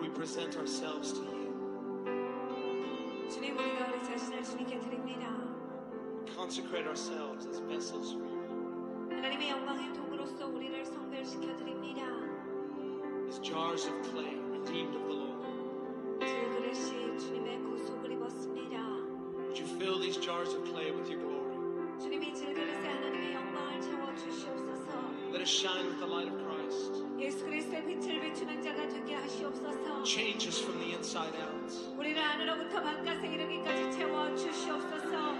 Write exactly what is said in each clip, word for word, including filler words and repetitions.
we present ourselves to you. 주님, 우리가 우리 자신을 주님께 드립니다. Consecrate ourselves as vessels for you. 하나님의 영광의 도구로서 우리를 성별시켜 드립니다. As jars of clay, redeemed of the Lord. 두 그릇이 주님의 구속을 입었습니다. Would you fill these jars of clay with your glory? 주님이 질그릇에 하나님의 영광을 채워 주시옵소서. Let us shine with the light of Christ. 예수 그리스도의 빛을 비추는 자가 되게 하시옵소서. Change us from the inside out. 우리를 안으로부터 바깥에 이르기까지 채워 주시옵소서.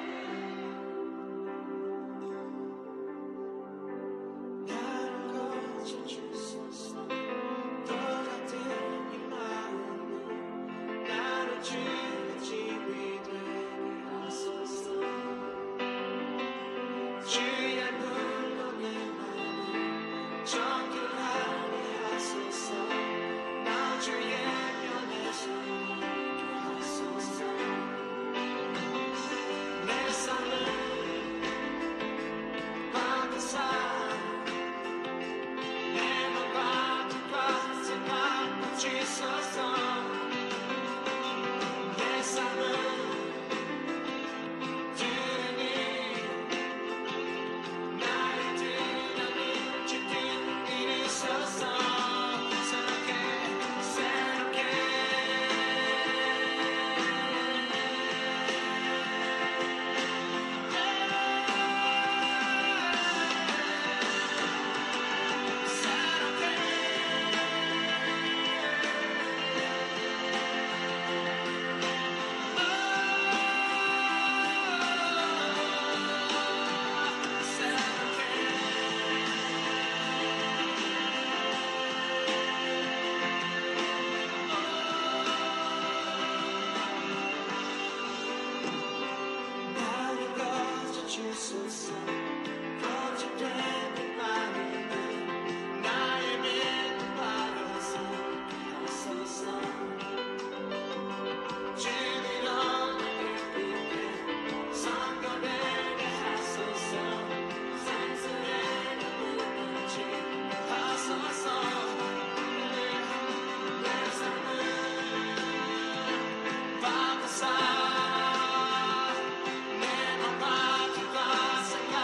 Father, Son,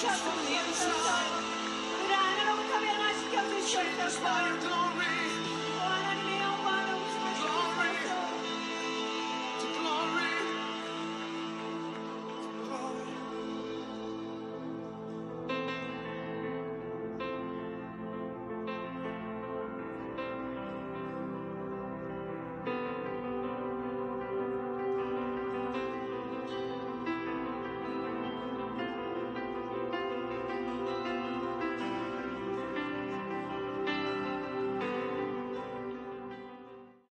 Hur är det om vi tar med de här Change us by your glory.